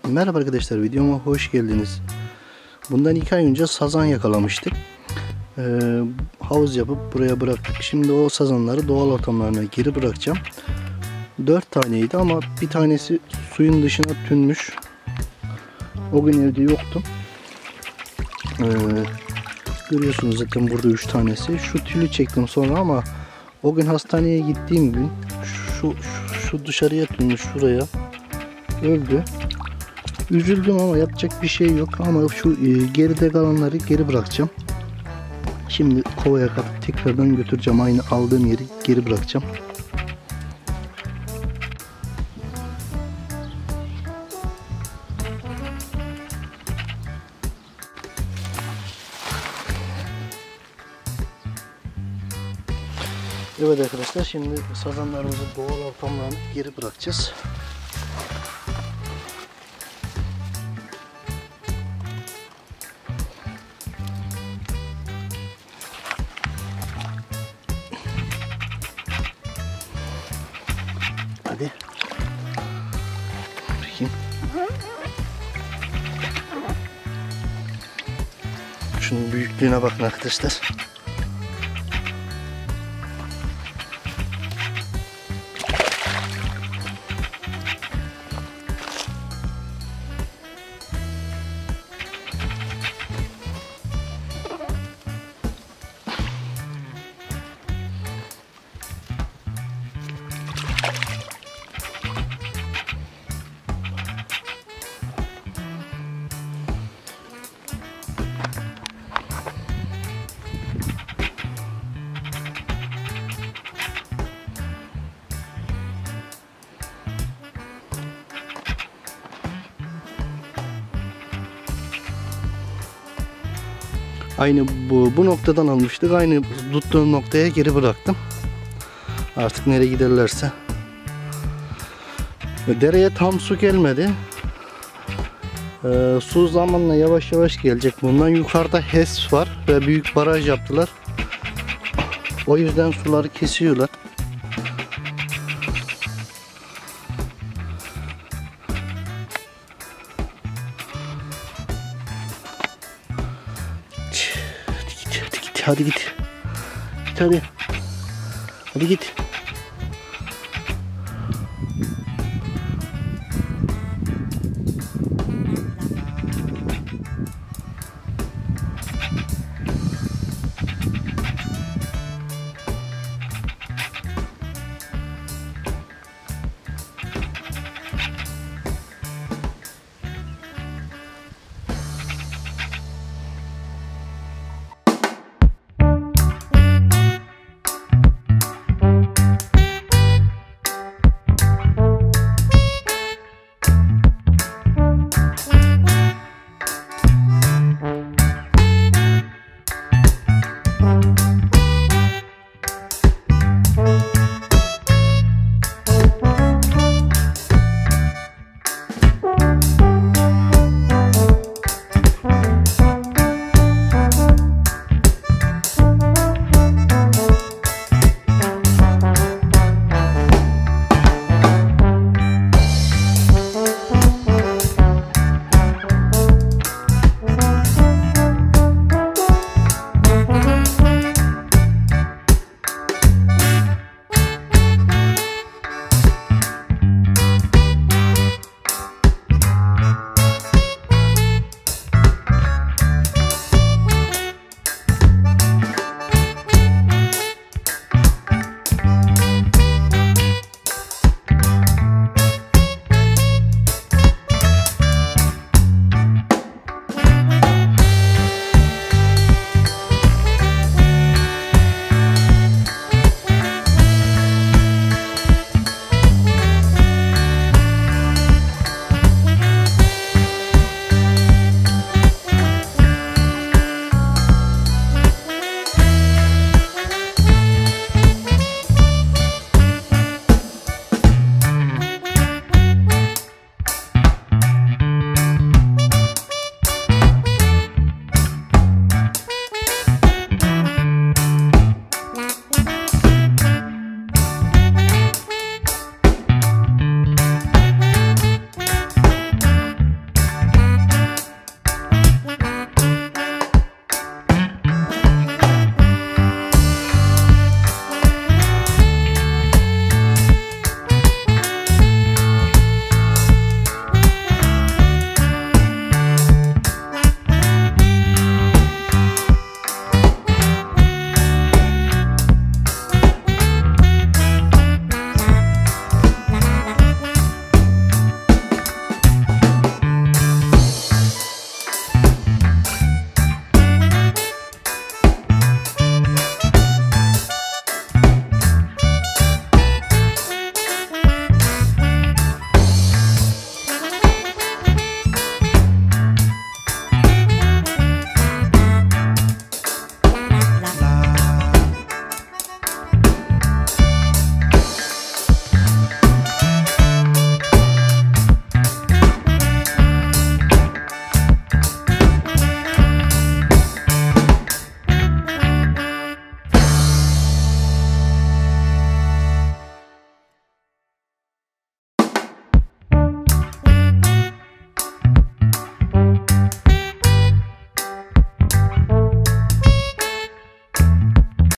Merhaba arkadaşlar, videoma hoş geldiniz. Bundan 2 ay önce sazan yakalamıştık. Havuz yapıp buraya bıraktık. Şimdi o sazanları doğal ortamlarına geri bırakacağım. 4 taneydi ama bir tanesi suyun dışına tünmüş. O gün evde yoktum. Görüyorsunuz zaten burada 3 tanesi. Şu tülü çektim sonra ama o gün hastaneye gittiğim gün şu dışarıya tünmüş, şuraya öldü. Üzüldüm ama yapacak bir şey yok. Ama şu geride kalanları geri bırakacağım. Şimdi kovaya katıp tekrardan götüreceğim. Aynı aldığım yeri geri bırakacağım. Evet arkadaşlar, şimdi sazanlarımızı doğal ortamlarına geri bırakacağız. Hadi. Bakayım. Şunun büyüklüğüne bakın arkadaşlar. Aynı bu noktadan almıştık. Aynı tuttuğum noktaya geri bıraktım. Artık nereye giderlerse. Dereye tam su gelmedi. Su zamanla yavaş yavaş gelecek. Bundan yukarıda HES var ve büyük baraj yaptılar. O yüzden suları kesiyorlar. Hadi git. Hadi git. Hadi. Hadi git.